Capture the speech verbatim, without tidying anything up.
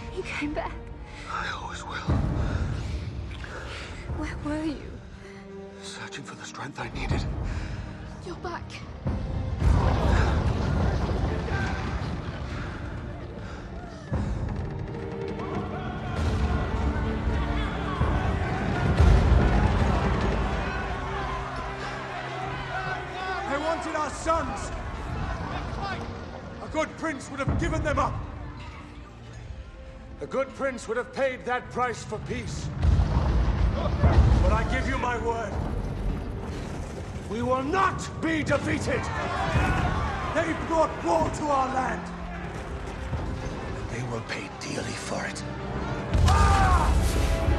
You came back. I always will. Where were you? Searching for the strength I needed. You're back. They wanted our sons. A good prince would have given them up. A good prince would have paid that price for peace. But I give you my word. We will not be defeated! They brought war to our land. And they will pay dearly for it. Ah!